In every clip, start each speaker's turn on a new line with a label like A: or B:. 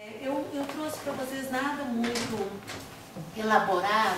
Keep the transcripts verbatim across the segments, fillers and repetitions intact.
A: Eu, eu trouxe para vocês nada muito elaborado,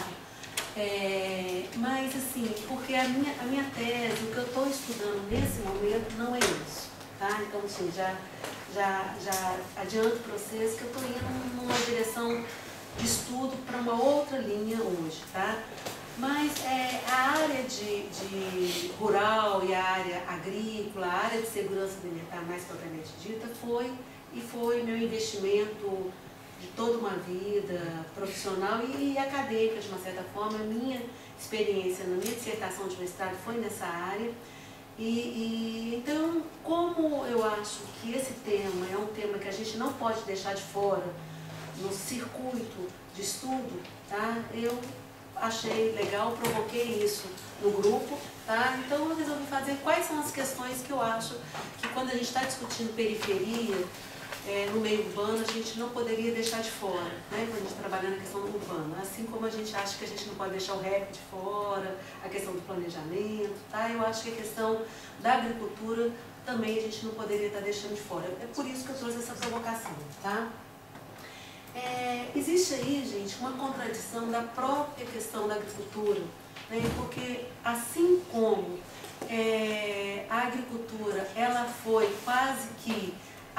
A: é, mas assim, porque a minha, a minha tese, o que eu estou estudando nesse momento não é isso, tá? Então, assim, já, já, já adianto para vocês que eu estou indo numa direção de estudo para uma outra linha hoje, tá? Mas é, a área de, de rural e a área agrícola, a área de segurança alimentar mais propriamente dita, foi e foi meu investimento de toda uma vida profissional e, e acadêmica, de uma certa forma. A minha experiência na minha dissertação de mestrado foi nessa área. E, e então, como eu acho que esse tema é um tema que a gente não pode deixar de fora no circuito de estudo, tá? Eu achei legal, provoquei isso no grupo, tá? Então eu resolvi fazer quais são as questões que eu acho que quando a gente está discutindo periferia, é, no meio urbano, a gente não poderia deixar de fora, né? Quando a gente está trabalhando na questão urbana. Assim como a gente acha que a gente não pode deixar o rap de fora, a questão do planejamento, tá? Eu acho que a questão da agricultura também a gente não poderia estar deixando de fora. É por isso que eu trouxe essa provocação, tá? É, existe aí, gente, uma contradição da própria questão da agricultura, né? Porque assim como é, a agricultura ela foi quase que a,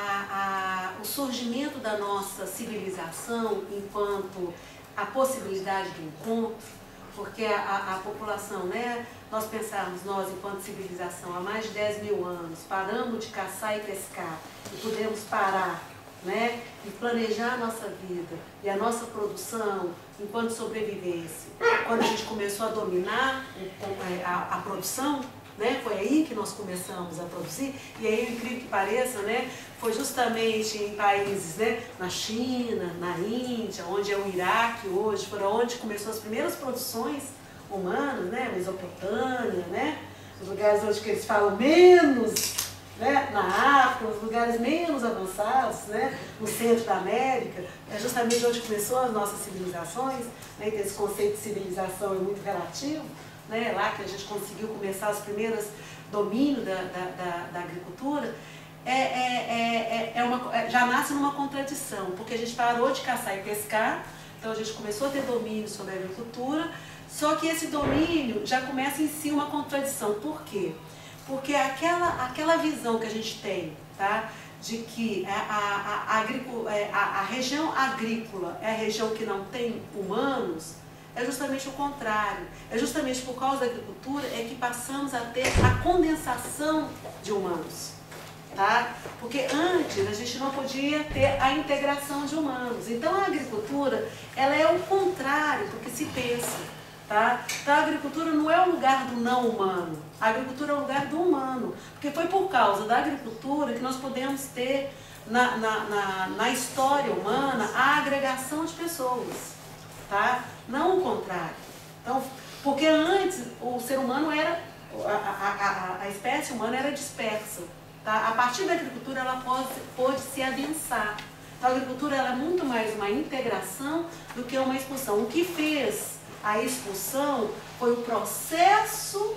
A: a, a, o surgimento da nossa civilização enquanto a possibilidade do encontro, porque a, a, a população, né, nós pensarmos, nós enquanto civilização, há mais de dez mil anos, paramos de caçar e pescar e pudemos parar, né, e planejar a nossa vida e a nossa produção enquanto sobrevivência. Quando a gente começou a dominar a, a produção, né, foi aí que nós começamos a produzir, e aí, incrível que pareça, né, foi justamente em países, né, na China, na Índia, onde é o Iraque hoje, foram onde começou as primeiras produções humanas, né, Mesopotâmia, né, os lugares onde que eles falam menos, né, na África, os lugares menos avançados, né, no centro da América, é justamente onde começou as nossas civilizações, né, então esse conceito de civilização é muito relativo, né, lá que a gente conseguiu começar os primeiros domínios da, da, da, da agricultura, é, é, é, é uma, já nasce numa contradição, porque a gente parou de caçar e pescar, então a gente começou a ter domínio sobre a agricultura, só que esse domínio já começa em si uma contradição. Por quê? Porque aquela, aquela visão que a gente tem, tá, de que a, a, a, a, a região agrícola é a região que não tem humanos, é justamente o contrário. É justamente por causa da agricultura é que passamos a ter a condensação de humanos. Tá? Porque antes a gente não podia ter a integração de humanos. Então a agricultura ela é o contrário do que se pensa. Tá? Então a agricultura não é o lugar do não humano. A agricultura é o lugar do humano. Porque foi por causa da agricultura que nós podemos ter na, na, na, na história humana a agregação de pessoas. Tá? Não o contrário. Então, porque antes o ser humano era, a, a, a, a espécie humana era dispersa. Tá? A partir da agricultura ela pode, pode se adensar. Então, a agricultura ela é muito mais uma integração do que uma expulsão. O que fez a expulsão foi o processo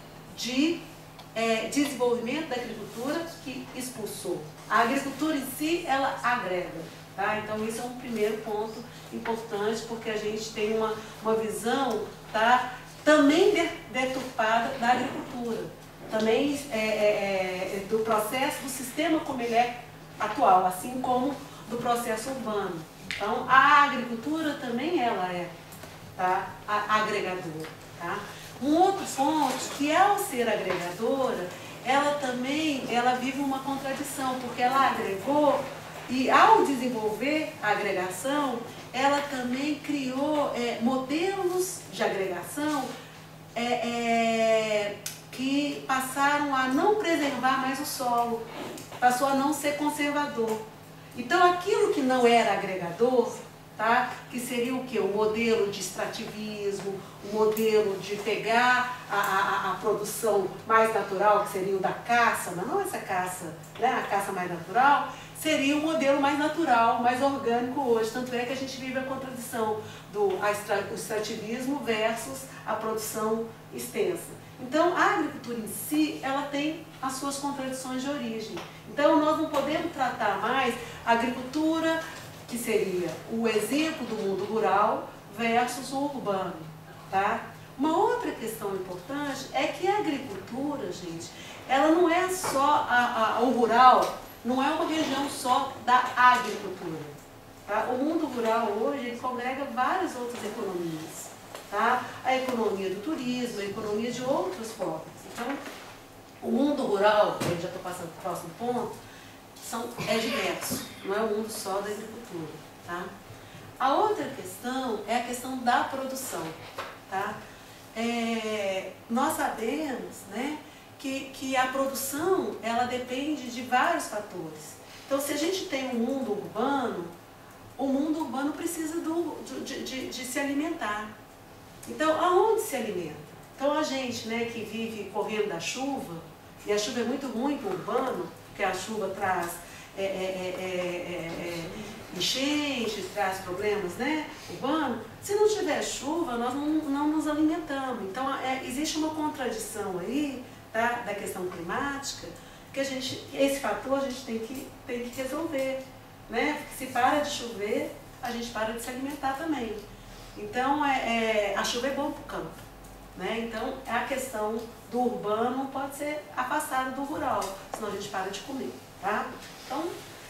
A: de é, desenvolvimento da agricultura que expulsou. A agricultura em si, ela agrega. Tá? Então, isso é um primeiro ponto importante, porque a gente tem uma, uma visão, tá, também deturpada da agricultura, também é, é, é, do processo, do sistema como ele é atual, assim como do processo urbano. Então, a agricultura também ela é, tá, agregadora. Tá? Um outro ponto, que ao ser agregadora, ela também ela vive uma contradição, porque ela agregou. E ao desenvolver a agregação, ela também criou é, modelos de agregação é, é, que passaram a não preservar mais o solo, passou a não ser conservador. Então aquilo que não era agregador, tá, que seria o que? O modelo de extrativismo, o modelo de pegar a, a, a produção mais natural, que seria o da caça, mas não essa caça, né, a caça mais natural, seria o modelo mais natural, mais orgânico hoje. Tanto é que a gente vive a contradição do a extra, o extrativismo versus a produção extensa. Então, a agricultura em si, ela tem as suas contradições de origem. Então, nós não podemos tratar mais a agricultura, que seria o exemplo do mundo rural, versus o urbano, tá? Uma outra questão importante é que a agricultura, gente, ela não é só, a, a, o rural não é uma região só da agricultura, tá? O mundo rural hoje, ele congrega várias outras economias, tá? A economia do turismo, a economia de outras formas. Então, o mundo rural, eu já estou passando para o próximo ponto, são, é diverso, não é o mundo só da agricultura, tá? A outra questão é a questão da produção, tá? É, nós sabemos, né, que, que a produção, ela depende de vários fatores. Então, se a gente tem um mundo urbano, o mundo urbano precisa do, de, de, de se alimentar. Então, aonde se alimenta? Então, a gente, né, que vive correndo da chuva, e a chuva é muito ruim para o urbano, porque a chuva traz é, é, é, é, é, enchentes, traz problemas, né, urbanos. Se não tiver chuva, nós não, não nos alimentamos. Então, é, existe uma contradição aí, tá, da questão climática, que a gente, esse fator a gente tem que, tem que resolver, né? Porque se para de chover, a gente para de se alimentar também. Então, é, é, a chuva é bom para o campo, né? Então, a questão do urbano não pode ser afastada do rural, senão a gente para de comer, tá? Então,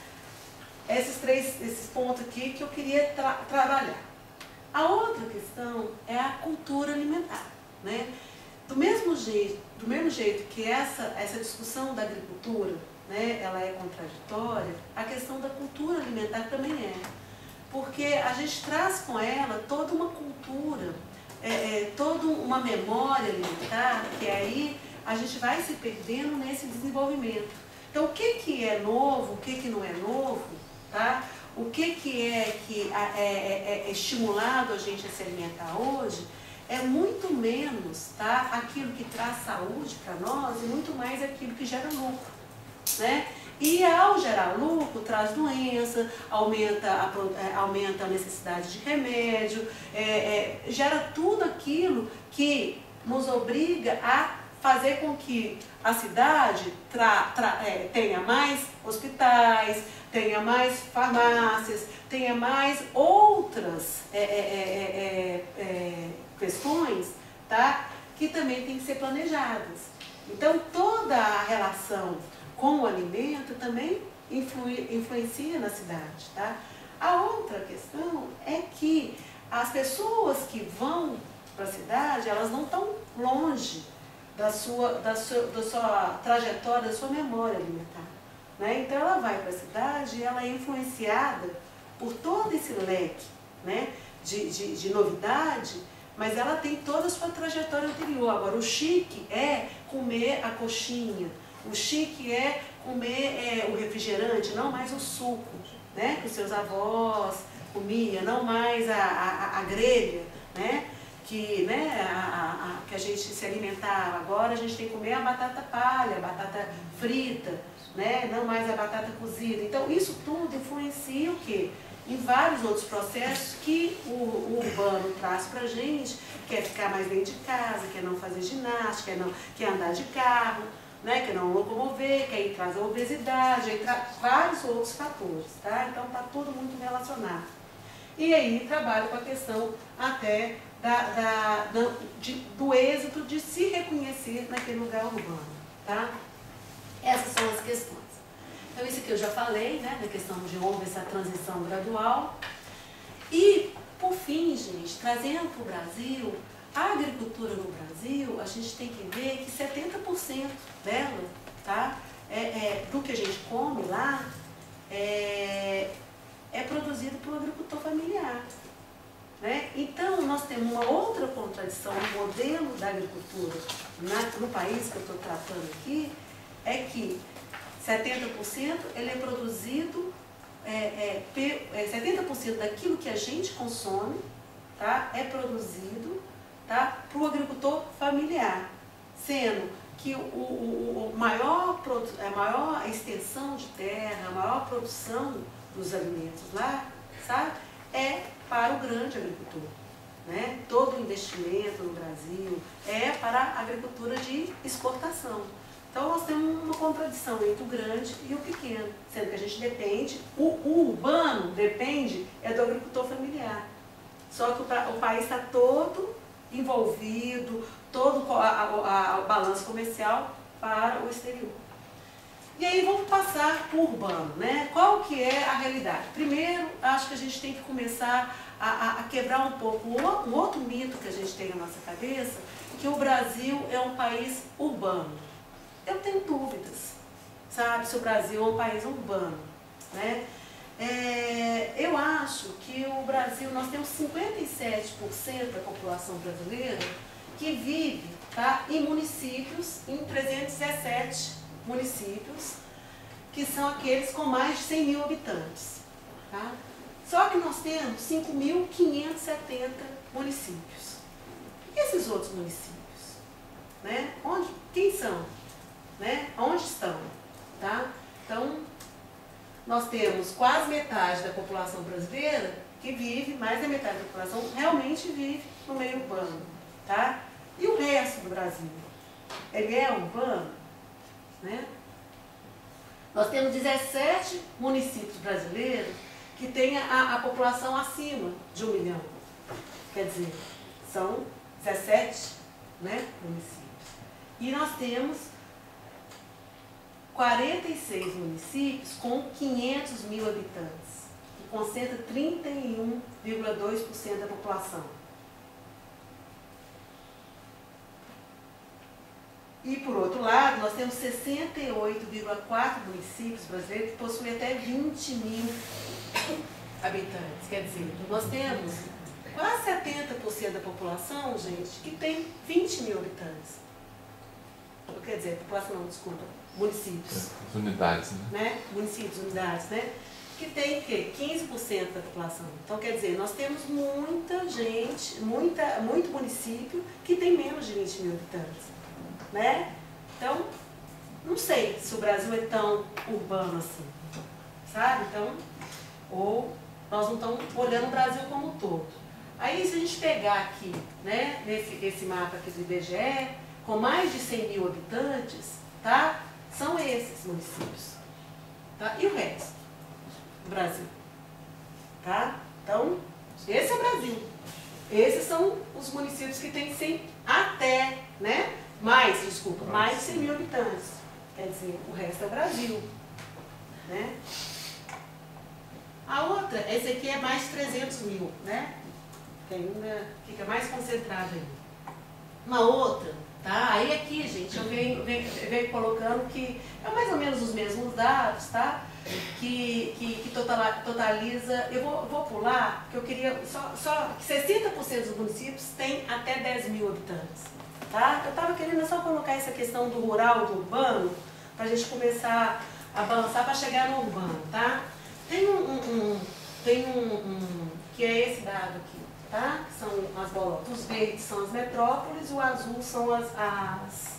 A: esses três esses pontos aqui que eu queria tra trabalhar. A outra questão é a cultura alimentar, né? Do mesmo jeito, do mesmo jeito que essa, essa discussão da agricultura, né, ela é contraditória, a questão da cultura alimentar também é. Porque a gente traz com ela toda uma cultura, é, é, toda uma memória alimentar, que aí a gente vai se perdendo nesse desenvolvimento. Então, o que, que é novo, o que, que não é novo, tá? O que, que é que é, é, é estimulado a gente a se alimentar hoje, é muito menos, tá, aquilo que traz saúde para nós e muito mais aquilo que gera lucro, né? E ao gerar lucro, traz doença, aumenta a, aumenta a necessidade de remédio, é, é, gera tudo aquilo que nos obriga a fazer com que a cidade tra, tra, é, tenha mais hospitais, tenha mais farmácias, tenha mais outras é, é, é, é, questões, tá, que também tem que ser planejadas. Então, toda a relação com o alimento também influi, influencia na cidade, tá? A outra questão é que as pessoas que vão para a cidade, elas não estão longe da sua, da, sua, da sua trajetória, da sua memória alimentar, né? Então, ela vai para a cidade e ela é influenciada por todo esse leque, né, de, de, de novidade, mas ela tem toda a sua trajetória anterior. Agora, o chique é comer a coxinha, o chique é comer é, o refrigerante, não mais o suco, né, que os seus avós comiam, não mais a, a, a grelha, né, que, né, a, a, que a gente se alimentava. Agora a gente tem que comer a batata palha, a batata frita, né, não mais a batata cozida. Então, isso tudo influencia o quê? Em vários outros processos que o, o urbano traz para a gente, quer ficar mais dentro de casa, quer não fazer ginástica, quer, não, quer andar de carro, né, quer não locomover, quer ir traz a obesidade, aí traz vários outros fatores, tá? Então, está tudo muito relacionado. E aí, trabalho com a questão até da, da, da, de, do êxito de se reconhecer naquele lugar urbano, tá? Essas são as questões. Então, isso aqui eu já falei, né, da questão de houve essa transição gradual. E, por fim, gente, trazendo para o Brasil, a agricultura no Brasil, a gente tem que ver que setenta por cento dela, tá, é, é, do que a gente come lá, é, é produzido pelo agricultor familiar, né? Então, nós temos uma outra contradição no modelo da agricultura na, no país que eu estou tratando aqui, é que setenta por cento ele é produzido, é, é, é, setenta por cento daquilo que a gente consome, tá, é produzido, tá, para o agricultor familiar, sendo que o, o, o maior, a maior extensão de terra, a maior produção dos alimentos lá, sabe, é para o grande agricultor, né? Todo o investimento no Brasil é para a agricultura de exportação. Então nós temos uma contradição entre o grande e o pequeno, sendo que a gente depende, o, o urbano depende é do agricultor familiar. Só que o, o país está todo envolvido, todo a, a, a balança comercial para o exterior. E aí vamos passar para o urbano, né? Qual que é a realidade? Primeiro, acho que a gente tem que começar a, a, a quebrar um pouco um outro mito que a gente tem na nossa cabeça, que o Brasil é um país urbano. Eu tenho dúvidas, sabe, se o Brasil é um país urbano, né? É, eu acho que o Brasil, nós temos cinquenta e sete por cento da população brasileira que vive, tá, em municípios, em trezentos e dezessete municípios, que são aqueles com mais de cem mil habitantes. Tá? Só que nós temos cinco mil quinhentos e setenta municípios. E esses outros municípios? Né? Onde, quem são? Né? Onde estão? Tá? Então, nós temos quase metade da população brasileira que vive, mais da metade da população realmente vive no meio urbano. Tá? E o resto do Brasil? Ele é urbano? Né? Nós temos dezessete municípios brasileiros que têm a, a população acima de um milhão. Quer dizer, são dezessete, né, municípios. E nós temos quarenta e seis municípios com quinhentos mil habitantes, que concentra trinta e um vírgula dois por cento da população. E, por outro lado, nós temos sessenta e oito vírgula quatro municípios brasileiros que possuem até vinte mil habitantes. Quer dizer, nós temos quase setenta por cento da população, gente, que tem vinte mil habitantes. Quer dizer, população não, desculpa, municípios.
B: As unidades, né?
A: né? Municípios, unidades, né? Que tem o quê? quinze por cento da população. Então, quer dizer, nós temos muita gente, muita, muito município que tem menos de vinte mil habitantes. Né? Então, não sei se o Brasil é tão urbano assim, sabe? Então, ou nós não estamos olhando o Brasil como um todo. Aí, se a gente pegar aqui, né, nesse esse mapa aqui do I B G E, com mais de cem mil habitantes, tá? São esses municípios. Tá? E o resto do Brasil? Tá? Então, esse é o Brasil. Esses são os municípios que têm cem até, né? Mais, desculpa, mais de cem mil habitantes. Quer dizer, o resto é o Brasil. Né? A outra, essa aqui é mais de trezentos mil, né? Que ainda fica mais concentrada aí. Uma outra, tá? Aí aqui, gente, eu venho, venho, venho colocando que é mais ou menos os mesmos dados, tá? Que, que, que totaliza, eu vou, vou pular, porque eu queria, só, só que sessenta por cento dos municípios têm até dez mil habitantes. Tá? Eu estava querendo só colocar essa questão do rural, do urbano, para a gente começar a balançar para chegar no urbano, tá? Tem um, um, um, tem um, um, que é esse dado aqui, tá? Que são as bolas, os verdes são as metrópoles, o azul são as, as...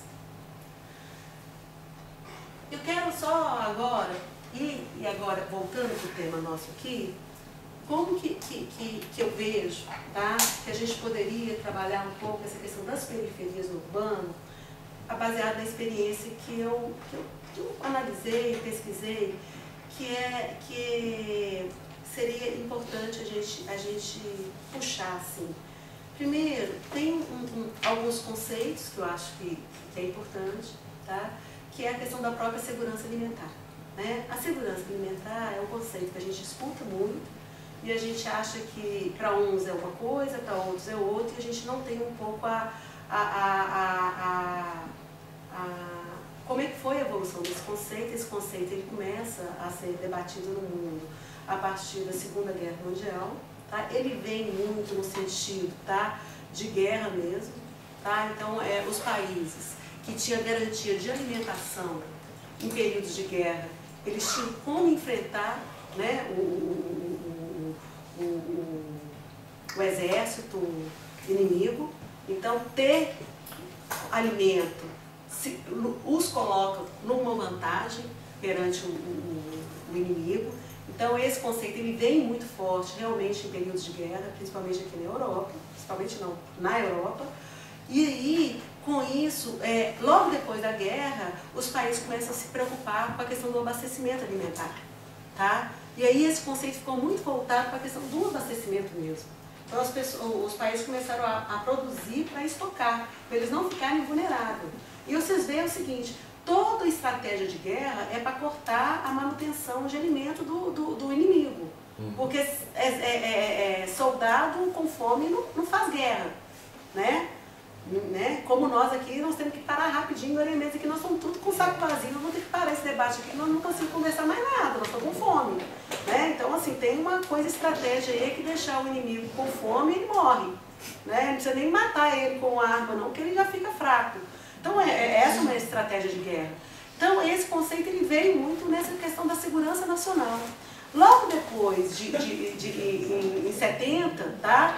A: Eu quero só agora, e, e agora voltando para o tema nosso aqui, como que, que, que, que eu vejo, tá? Que a gente poderia trabalhar um pouco essa questão das periferias no urbano, baseada na experiência que eu, que eu, que eu analisei, pesquisei, que, é, que seria importante a gente, a gente puxar assim. Primeiro, tem um, um, alguns conceitos que eu acho que, que é importante, tá? Que é a questão da própria segurança alimentar. Né? A segurança alimentar é um conceito que a gente escuta muito, e a gente acha que para uns é uma coisa, para outros é outra, e a gente não tem um pouco a, a, a, a, a, a... Como é que foi a evolução desse conceito? Esse conceito ele começa a ser debatido no mundo a partir da Segunda Guerra Mundial. Tá? Ele vem muito no sentido, tá, de guerra mesmo. Tá? Então, é, os países que tinham garantia de alimentação em períodos de guerra, eles tinham como enfrentar, né, o, o, o, o, o exército inimigo. Então, ter alimento se, os coloca numa vantagem perante o, o, o inimigo. Então, esse conceito ele vem muito forte realmente em períodos de guerra, principalmente aqui na Europa, principalmente não, na Europa. E aí, com isso, isso, é, logo depois da guerra, os países começam a se preocupar com a questão do abastecimento alimentar. Tá? E aí esse conceito ficou muito voltado para a questão do abastecimento mesmo. Então as pessoas, os países começaram a, a produzir para estocar, para eles não ficarem vulneráveis. E vocês veem o seguinte, toda estratégia de guerra é para cortar a manutenção de alimento do, do, do inimigo. Porque é, é, é, é, soldado com fome não, não faz guerra. Né? Né? Como nós aqui, nós temos que parar rapidinho, elementos aqui, nós estamos tudo com o saco vazio, nós vamos ter que parar esse debate aqui, nós não conseguimos conversar mais nada, nós estamos com fome. Né? Então, assim, tem uma coisa, estratégia aí que deixar o inimigo com fome, ele morre. Né? Não precisa nem matar ele com arma, não, porque ele já fica fraco. Então, é, é essa uma estratégia de guerra. Então, esse conceito ele veio muito nessa questão da segurança nacional. Logo depois, de, de, de, de em, em setenta, tá?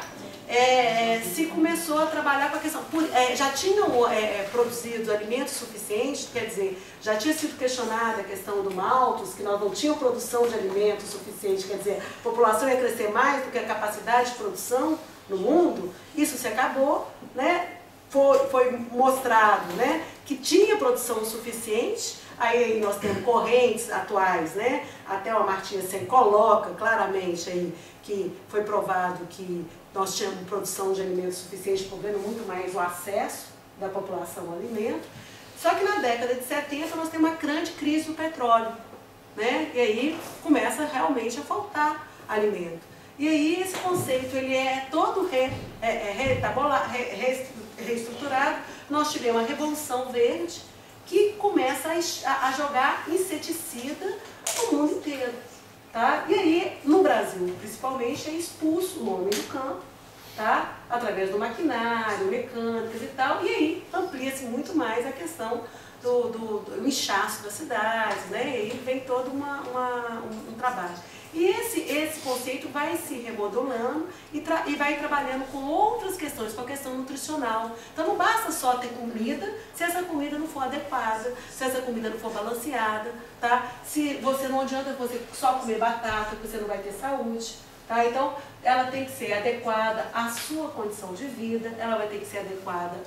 A: É, se começou a trabalhar com a questão, por, é, já tinham é, produzido alimentos suficientes, quer dizer, já tinha sido questionada a questão do Malthus, que nós não tínhamos produção de alimentos suficiente, quer dizer, a população ia crescer mais do que a capacidade de produção no mundo, isso se acabou, né? Foi, foi mostrado, né, que tinha produção suficiente. Aí nós temos correntes atuais, né? Até o Amartya Sen coloca claramente aí que foi provado que nós tínhamos produção de alimentos suficiente, podendo muito mais o acesso da população ao alimento. Só que na década de setenta nós temos uma grande crise do petróleo, né? E aí começa realmente a faltar alimento. E aí esse conceito ele é todo re, é, é, retabola, re, re, reestruturado. Nós tivemos a Revolução Verde, que começa a, a jogar inseticida no mundo inteiro. Tá? E aí, no Brasil, principalmente, é expulso o homem do campo, tá? Através do maquinário, mecânicas e tal, e aí amplia-se muito mais a questão do, do, do inchaço das cidades, né? E aí vem todo uma, uma, um, um trabalho. E esse, esse conceito vai se remodulando e, tra e vai trabalhando com outras questões, com a questão nutricional. Então não basta só ter comida, se essa comida não for adequada, se essa comida não for balanceada, tá? Se você não adianta você só comer batata, porque você não vai ter saúde. Tá? Então ela tem que ser adequada à sua condição de vida, ela vai ter que ser adequada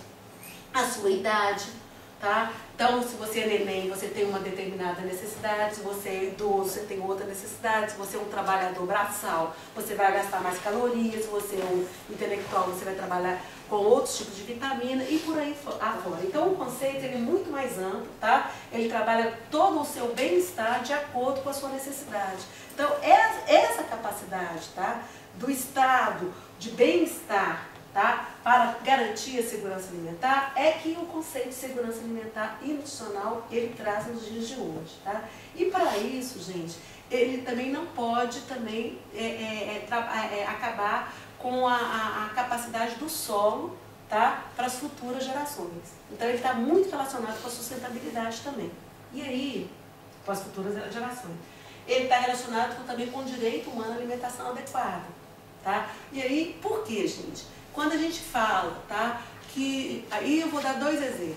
A: à sua idade. Tá? Então, se você é neném, você tem uma determinada necessidade, se você é idoso, você tem outra necessidade, se você é um trabalhador braçal, você vai gastar mais calorias, se você é um intelectual, você vai trabalhar com outros tipos de vitamina e por aí afora. Então, o conceito ele é muito mais amplo, tá? Ele trabalha todo o seu bem-estar de acordo com a sua necessidade. Então, essa capacidade, tá? Do estado de bem-estar, tá? Para garantir a segurança alimentar, é que o conceito de segurança alimentar e nutricional ele traz nos dias de hoje. Tá? E para isso, gente, ele também não pode também é, é, é, é, acabar com a, a, a capacidade do solo, tá? Para as futuras gerações. Então ele está muito relacionado com a sustentabilidade também. E aí, com as futuras gerações. Ele está relacionado com, também com o direito humano à alimentação adequada. Tá? E aí, por quê, gente? Quando a gente fala, tá, que, aí eu vou dar dois exemplos.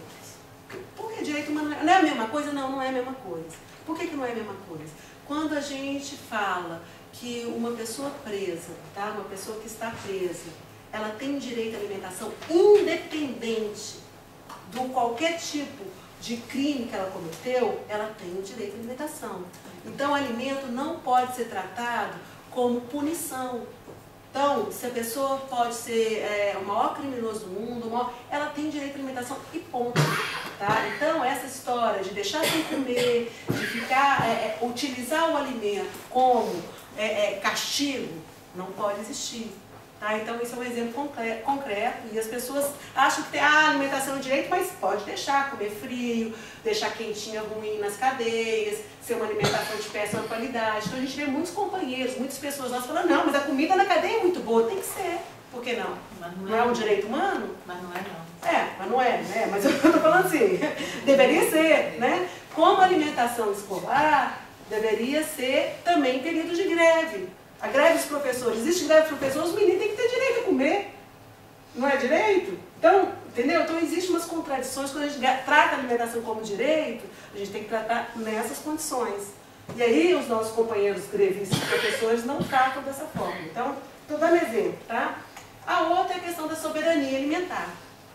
A: Por que direito humano não é a mesma coisa? Não, não é a mesma coisa. Por que que não é a mesma coisa? Quando a gente fala que uma pessoa presa, tá, uma pessoa que está presa, ela tem direito à alimentação independente do qualquer tipo de crime que ela cometeu, ela tem o direito à alimentação. Então, o alimento não pode ser tratado como punição. Então, se a pessoa pode ser é, o maior criminoso do mundo, maior, ela tem direito à alimentação e ponto. Tá? Então, essa história de deixar sem comer, de ficar, é, é, utilizar o alimento como é, é, castigo, não pode existir. Tá? Então, isso é um exemplo concreto, concreto e as pessoas acham que tem a alimentação de direito, mas pode deixar, comer frio, deixar quentinha ruim nas cadeias, ser uma alimentação de péssima qualidade. Então, a gente vê muitos companheiros, muitas pessoas nós falando, não, mas a comida na cadeia é muito boa, tem que ser. Por que não? Mas não, não é, é um direito humano?
B: Mas não é não.
A: É, mas não é, né? Mas eu estou falando assim, deveria ser, né? Como a alimentação escolar, deveria ser também período de greve. A greve dos professores, existe greve dos professores, os meninos têm que ter direito a comer. Não é direito? Então, entendeu? Então, existem umas contradições, quando a gente trata a alimentação como direito, a gente tem que tratar nessas condições. E aí, os nossos companheiros grevistas e professores não tratam dessa forma. Então, estou dando exemplo, tá? A outra é a questão da soberania alimentar. Tá?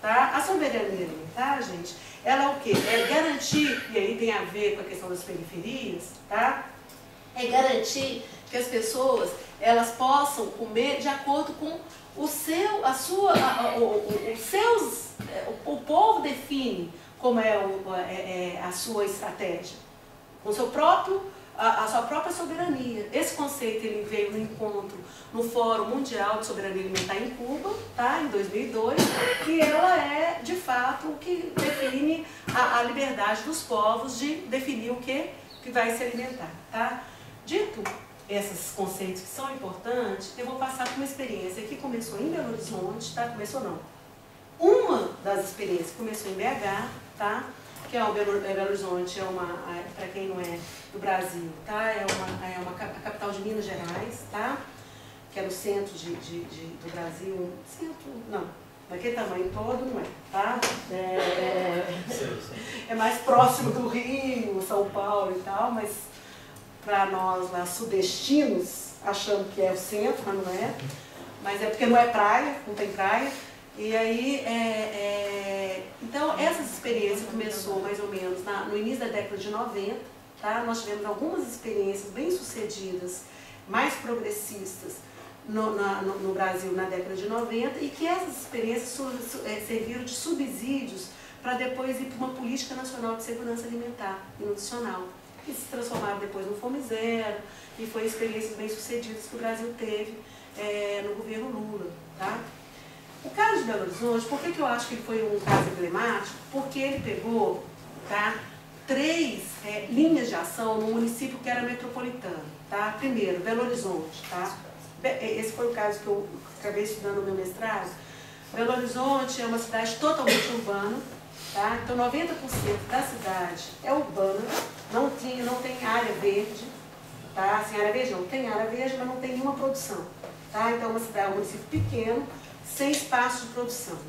A: Tá? A soberania alimentar, gente, ela é o quê? É garantir, e aí tem a ver com a questão das periferias, tá? É garantir que as pessoas elas possam comer de acordo com o seu, a sua, a, o, o, os seus, o, o povo define como é, o, é, é a sua estratégia, com o seu próprio, a, a sua própria soberania. Esse conceito ele veio no encontro no Fórum Mundial de Soberania Alimentar em Cuba, tá, em dois mil e dois, e ela é, de fato, o que define a, a liberdade dos povos de definir o que, que vai se alimentar. Tá? Dito esses conceitos que são importantes, eu vou passar por uma experiência que começou em Belo Horizonte, tá? Começou não. Uma das experiências começou em B H, tá? Que é o Belo, Belo Horizonte, é uma, para quem não é do Brasil, tá? É uma, é uma a capital de Minas Gerais, tá? Que é no centro de, de, de, do Brasil, centro, não, daquele tamanho todo não é, tá? É, é, é mais próximo do Rio, São Paulo e tal, mas para nós lá sudestinos, achamos que é o centro, mas não é. Mas é porque não é praia, não tem praia. E aí, é, é, então essas experiências começou mais ou menos na, no início da década de noventa, tá? Nós tivemos algumas experiências bem sucedidas, mais progressistas no, na, no, no Brasil na década de noventa, e que essas experiências su, su, é, serviram de subsídios para depois ir para uma política nacional de segurança alimentar e nutricional, que se transformaram depois no Fome Zero, e foi experiências bem sucedidas que o Brasil teve é, no governo Lula. Tá? O caso de Belo Horizonte, por que, que eu acho que ele foi um caso emblemático? Porque ele pegou, tá, três é, linhas de ação no município que era metropolitano. Tá? Primeiro, Belo Horizonte. Tá? Esse foi o caso que eu acabei estudando no meu mestrado. Belo Horizonte é uma cidade totalmente urbana. Tá? Então, noventa por cento da cidade é urbana, não, tinha, não tem área verde, tá? Assim, área verde não, tem área verde, mas não tem nenhuma produção. Tá? Então, é uma cidade, um município pequeno, sem espaço de produção.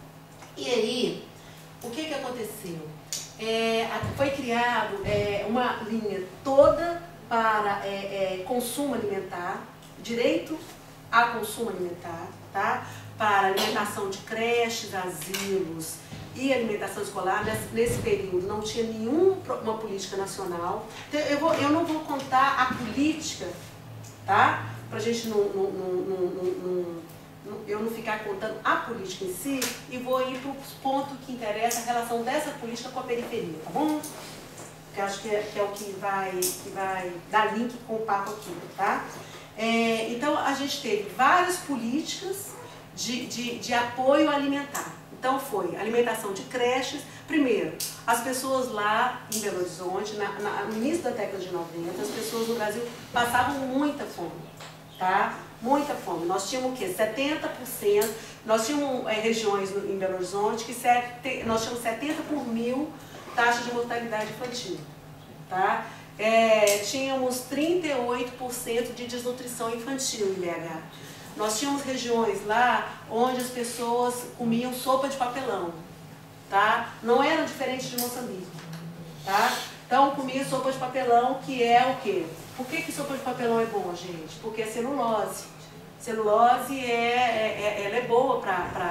A: E aí, o que, que aconteceu? É, foi criado é, uma linha toda para é, é, consumo alimentar, direito a consumo alimentar, tá? Para alimentação de creches, asilos e alimentação escolar. Nesse, nesse período não tinha nenhuma política nacional. Então, eu, vou, eu não vou contar a política, tá? Para a gente não, não, não, não, não, não, eu não ficar contando a política em si, e vou ir para o ponto que interessa, a relação dessa política com a periferia, tá bom? Que eu acho que é, que é o que vai, que vai dar link com o papo aqui, tá? É, então, a gente teve várias políticas de, de, de apoio alimentar. Então foi alimentação de creches. Primeiro, as pessoas lá em Belo Horizonte, na, na, no início da década de noventa, as pessoas no Brasil passavam muita fome, tá? Muita fome. Nós tínhamos o quê? setenta por cento, nós tínhamos é, regiões no, em Belo Horizonte que sete, nós tínhamos setenta por mil taxa de mortalidade infantil, tá? É, tínhamos trinta e oito por cento de desnutrição infantil em B H. Nós tínhamos regiões lá onde as pessoas comiam sopa de papelão, tá? Não era diferente de Moçambique, tá? Então, comia sopa de papelão, que é o quê? Por que que sopa de papelão é bom, gente? Porque é celulose. Celulose é, é, ela é boa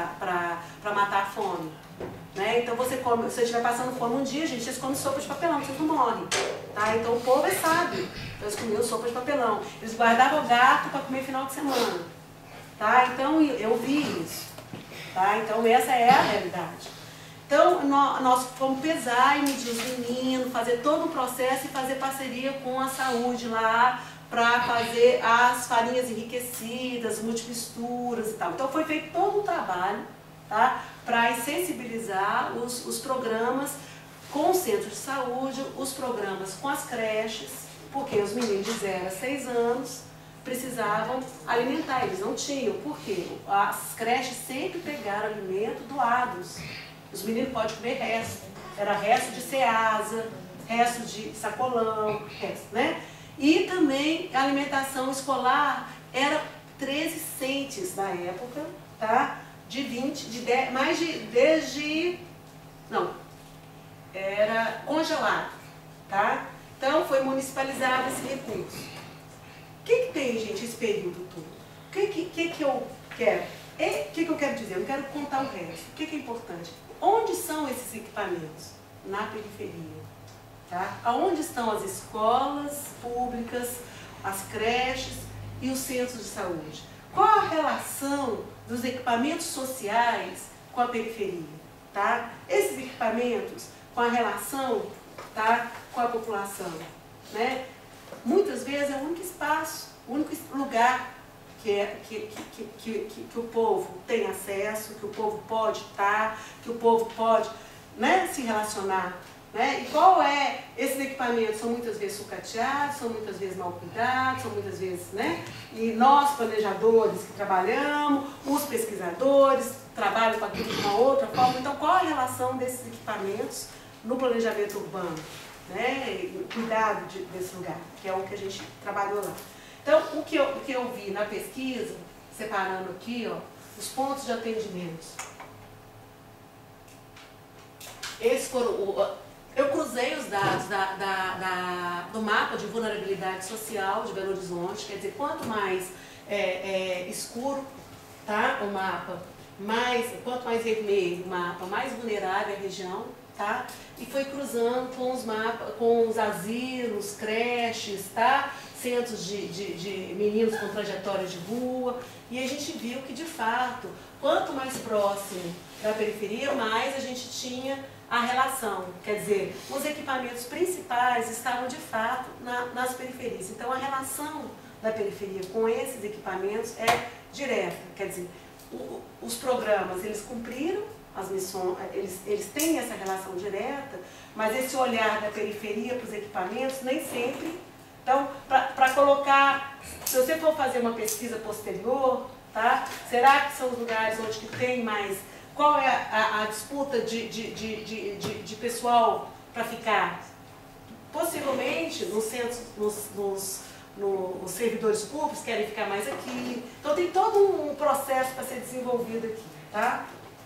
A: para matar a fome. Né? Então, você come, se você estiver passando fome um dia, gente, vocês comem sopa de papelão, vocês não morrem. Tá? Então, o povo é sábio. Eles comiam sopa de papelão. Eles guardavam o gato para comer final de semana. Tá? Então, eu vi isso. Tá? Então, essa é a realidade. Então, nós fomos pesar e medir os meninos, fazer todo o processo e fazer parceria com a saúde lá para fazer as farinhas enriquecidas, multimisturas e tal. Então, foi feito todo um trabalho, tá? Para sensibilizar os, os programas com o centro de saúde, os programas com as creches, porque os meninos de zero a seis anos precisavam alimentar, eles não tinham. Por quê? As creches sempre pegaram alimento doados. Os meninos podem comer resto, era resto de ceasa, resto de sacolão, resto, né? E também a alimentação escolar era treze centes na época, tá? De vinte, de dez, mais de, desde, não, era congelado, tá? Então foi municipalizado esse recurso. O que que tem, gente, esse período todo? O que que, que que eu quero? o que, que eu quero dizer? Eu quero contar o resto. O que, que é importante? Onde são esses equipamentos? Na periferia. Tá? Aonde estão as escolas públicas, as creches e os centros de saúde? Qual a relação dos equipamentos sociais com a periferia? Tá? Esses equipamentos com a relação, tá, com a população. Né? Muitas vezes é o único espaço, o único lugar que, é, que, que, que, que, que o povo tem acesso, que o povo pode estar, que o povo pode, né, se relacionar. Né? E qual é? Esses equipamentos são muitas vezes sucateados, são muitas vezes mal cuidados, são muitas vezes, né? E nós, planejadores que trabalhamos, os pesquisadores, trabalham com aquilo de uma outra forma. Então, qual a relação desses equipamentos no planejamento urbano? Né? E o cuidado de, desse lugar, que é o que a gente trabalhou lá. Então, o que eu, o que eu vi na pesquisa, separando aqui, ó, os pontos de atendimento. Esses foram... O, eu cruzei os dados da, da, da, do mapa de vulnerabilidade social de Belo Horizonte, quer dizer, quanto mais é, é, escuro, tá, o mapa, mais, quanto mais vermelho o mapa, mais vulnerável a região, tá? E foi cruzando com os mapas, com os asilos, creches, tá? Centros de, de, de meninos com trajetória de rua, e a gente viu que, de fato, quanto mais próximo da periferia, mais a gente tinha a relação, quer dizer, os equipamentos principais estavam de fato na, nas periferias. Então a relação da periferia com esses equipamentos é direta, quer dizer, o, os programas eles cumpriram as missões, eles, eles têm essa relação direta, mas esse olhar da periferia para os equipamentos nem sempre. Então, para colocar, se você for fazer uma pesquisa posterior, tá? Será que são os lugares onde que tem mais... Qual é a, a, a disputa de, de, de, de, de, de pessoal para ficar? Possivelmente, nos centros, nos, nos, nos servidores públicos querem ficar mais aqui. Então tem todo um processo para ser desenvolvido aqui, tá?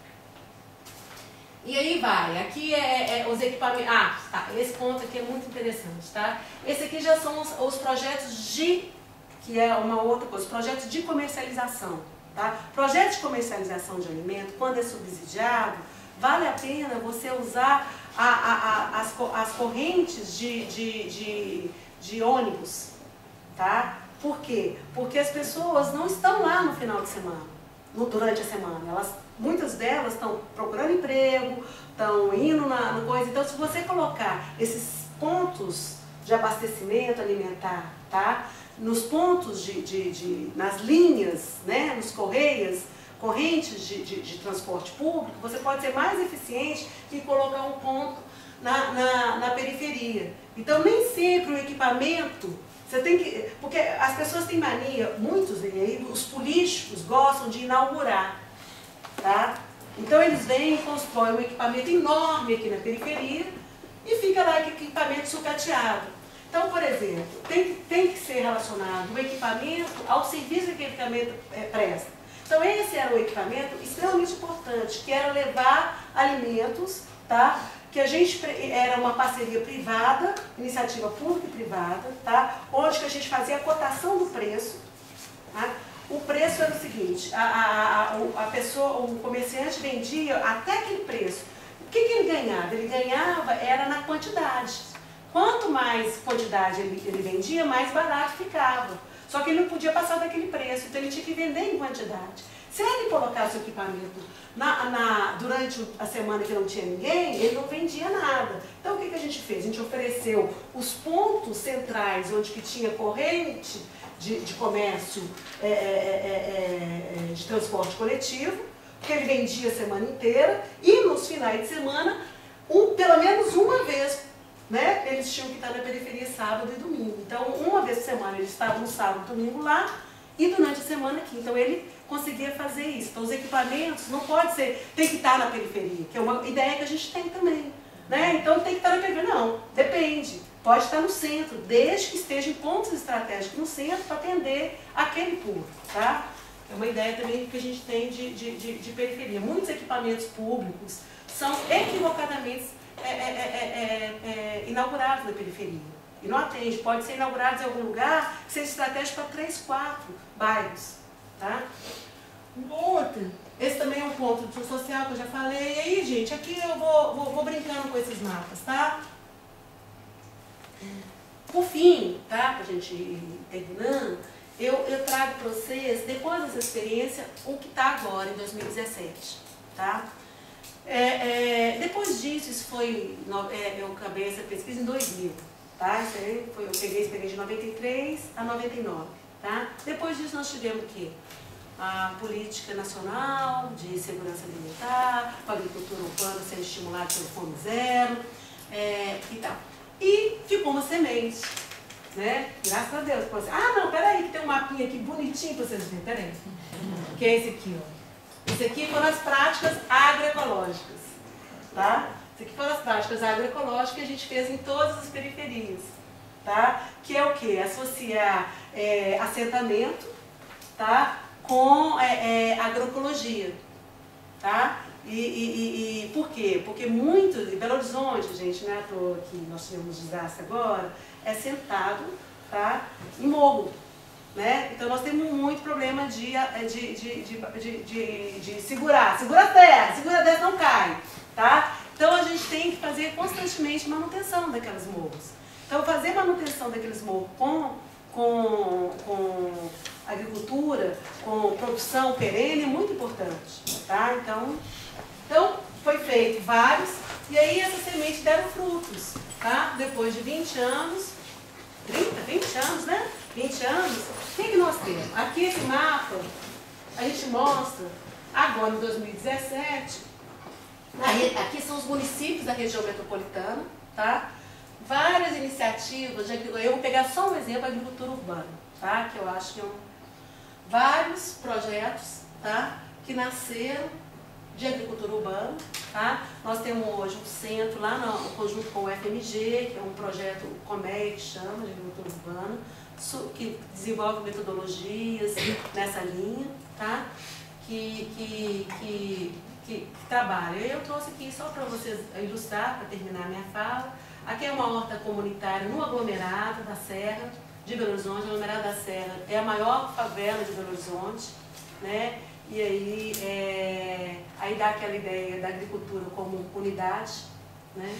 A: E aí vai, aqui é, é os equipamentos... Ah, tá, esse ponto aqui é muito interessante, tá? Esse aqui já são os, os projetos de... que é uma outra coisa, os projetos de comercialização. Tá? Projeto de comercialização de alimento, quando é subsidiado, vale a pena você usar a, a, a, as, as correntes de, de, de, de ônibus. Tá? Por quê? Porque as pessoas não estão lá no final de semana, no, durante a semana. Elas, muitas delas estão procurando emprego, estão indo na, na coisa. Então, se você colocar esses pontos de abastecimento alimentar, tá? Nos pontos, de, de, de, nas linhas, né, nos correios, correntes de, de, de transporte público, você pode ser mais eficiente que colocar um ponto na, na, na periferia. Então, nem sempre o equipamento, você tem que... Porque as pessoas têm mania, muitos, e aí, os políticos gostam de inaugurar, tá? Então, eles vêm e constroem um equipamento enorme aqui na periferia e fica lá aquele equipamento sucateado. Então, por exemplo, tem, tem que ser relacionado o equipamento ao serviço que aquele equipamento é, presta. Então, esse era um equipamento extremamente importante, que era levar alimentos, tá? Que a gente, era uma parceria privada, iniciativa pública e privada, tá? Onde que a gente fazia a cotação do preço. Tá? O preço era o seguinte, a, a, a, a pessoa, o comerciante vendia até aquele preço. O que, que ele ganhava? Ele ganhava era na quantidade. Quanto mais quantidade ele, ele vendia, mais barato ficava. Só que ele não podia passar daquele preço, então ele tinha que vender em quantidade. Se ele colocasse o equipamento na, na, durante a semana que não tinha ninguém, ele não vendia nada. Então o que, que a gente fez? A gente ofereceu os pontos centrais onde que tinha corrente de, de comércio é, é, é, de transporte coletivo, que ele vendia a semana inteira, e nos finais de semana, um, pelo menos uma vez, né, eles tinham que estar na periferia sábado e domingo. Então, uma vez por semana eles estavam no sábado e domingo lá, e durante a semana aqui. Então, ele conseguia fazer isso. Então, os equipamentos não pode ser, tem que estar na periferia, que é uma ideia que a gente tem também. Né? Então, tem que estar na periferia. Não, depende. Pode estar no centro, desde que esteja em pontos estratégicos no centro para atender aquele público. Tá? É uma ideia também que a gente tem de, de, de, de periferia. Muitos equipamentos públicos são equivocadamente É, é, é, é, é, inaugurados na periferia. E não atende, pode ser inaugurados em algum lugar, ser estratégico para três, quatro bairros. Tá? Outra, esse também é um ponto de social que eu já falei. E aí, gente, aqui eu vou, vou, vou brincando com esses mapas, tá? Por fim, tá? Pra gente ir terminando, eu, eu trago para vocês, depois dessa experiência, o que tá agora, em dois mil e dezessete, tá? É, é, depois disso, isso foi, no, é, eu acabei essa pesquisa em dois mil, tá? Isso aí foi, eu peguei a experiência de noventa e três a noventa e nove, tá? Depois disso nós tivemos o quê? A política nacional de segurança alimentar, a agricultura urbana sendo estimulada pelo Fome Zero, é, e tal. E ficou uma semente, né? Graças a Deus. Assim, ah, não, peraí, que tem um mapinha aqui bonitinho para vocês verem, peraí. Que é esse aqui, ó. Esse aqui foram as práticas agroecológicas, tá? Esse aqui foram as práticas agroecológicas que a gente fez em todas as periferias, tá? Que é o quê? Associar é, assentamento, tá? Com é, é, agroecologia, tá? E, e, e, e por quê? Porque muito, em Belo Horizonte, gente, né, que nós tivemos desastre agora, é sentado, tá, em morro, né? Então nós temos muito problema de, de, de, de, de, de, de segurar, segura a terra, segura a terra, não cai, tá? Então a gente tem que fazer constantemente manutenção daquelas morros. Então fazer manutenção daqueles morros com, com, com agricultura, com produção perene é muito importante, tá? Então, então foi feito vários, e aí essas sementes deram frutos, tá? Depois de vinte anos, trinta, vinte anos, né? vinte anos, o que, que nós temos? Aqui esse mapa, a gente mostra, agora em dois mil e dezessete, aqui são os municípios da região metropolitana, tá? Várias iniciativas, de, eu vou pegar só um exemplo, agricultura urbana, tá? Que eu acho que é um, vários projetos, tá? Que nasceram de agricultura urbana, tá? Nós temos hoje um centro lá no conjunto com o F M G, que é um projeto COMEI, que chama de agricultura urbana, que desenvolve metodologias nessa linha, tá? Que, que, que, que, que trabalha. Eu trouxe aqui só para vocês ilustrar, para terminar a minha fala. Aqui é uma horta comunitária no aglomerado da Serra de Belo Horizonte. O aglomerado da Serra é a maior favela de Belo Horizonte, né? E aí, é, aí dá aquela ideia da agricultura como unidade, né?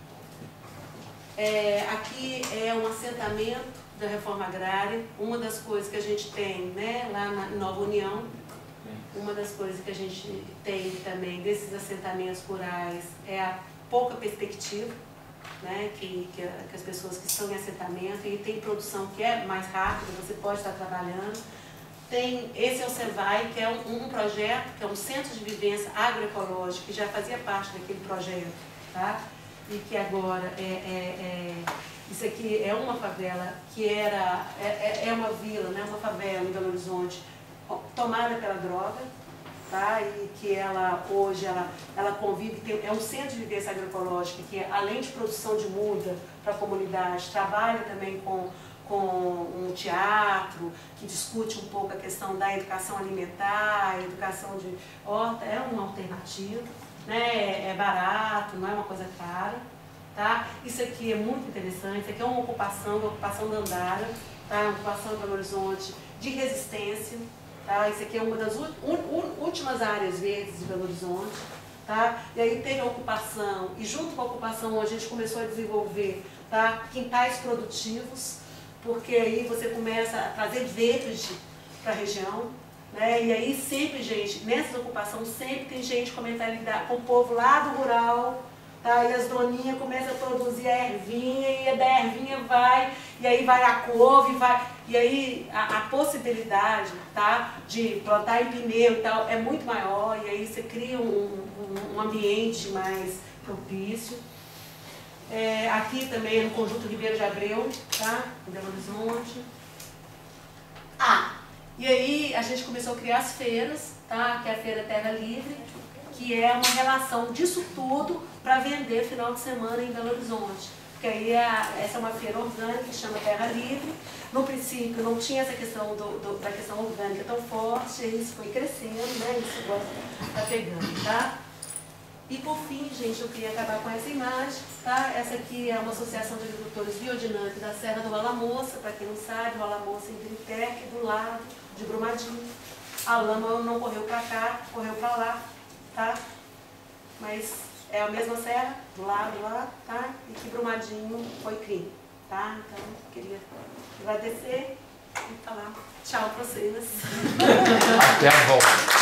A: É, aqui é um assentamento da reforma agrária. Uma das coisas que a gente tem, né, lá na Nova União, uma das coisas que a gente tem também desses assentamentos rurais é a pouca perspectiva, né, que, que, que as pessoas que estão em assentamento, e tem produção que é mais rápida, você pode estar trabalhando. Tem, esse é o SEVAI, que é um, um projeto, que é um centro de vivência agroecológico, que já fazia parte daquele projeto, tá? E que agora é, é, é isso aqui é uma favela que era, é, é uma vila, né, uma favela em Belo Horizonte, tomada pela droga, tá? E que ela hoje ela, ela convive, tem, é um centro de vivência agroecológica que, além de produção de muda para a comunidade, trabalha também com com um teatro que discute um pouco a questão da educação alimentar, educação de horta, é uma alternativa, né? É barato, não é uma coisa cara, tá? Isso aqui é muito interessante, isso aqui é uma ocupação, uma ocupação da Andara, tá? Uma ocupação em Belo Horizonte de resistência, tá? Isso aqui é uma das últimas áreas verdes de Belo Horizonte, tá? E aí teve a ocupação, e junto com a ocupação a gente começou a desenvolver, tá, quintais produtivos, porque aí você começa a trazer verde para a região, né? E aí sempre, gente, nessa ocupação sempre tem gente com mentalidade, com o povo lá do rural, tá? E as doninhas começam a produzir a ervinha, e da ervinha vai, e aí vai a couve, vai, e aí a, a possibilidade, tá, de plantar em pneu e tal é muito maior, e aí você cria um, um, um ambiente mais propício. É, aqui também no Conjunto Ribeiro de Abreu, tá? Em Belo Horizonte. Ah, e aí a gente começou a criar as feiras, tá? Que é a Feira Terra Livre, que é uma relação disso tudo para vender final de semana em Belo Horizonte. Porque aí a, essa é uma feira orgânica que chama Terra Livre. No princípio não tinha essa questão do, do, da questão orgânica tão forte, e isso foi crescendo, né? Isso agora está pegando, tá? E por fim, gente, eu queria acabar com essa imagem, tá? Essa aqui é uma associação de agricultores biodinâmicos da Serra do Rola Moça, para quem não sabe, Rola Moça em Tripé, aqui do lado de Brumadinho, a lama não correu para cá, correu para lá, tá? Mas é a mesma serra, do lado lá, tá? E que Brumadinho foi crime, tá? Então, queria agradecer e falar tchau para vocês.
B: Até a volta.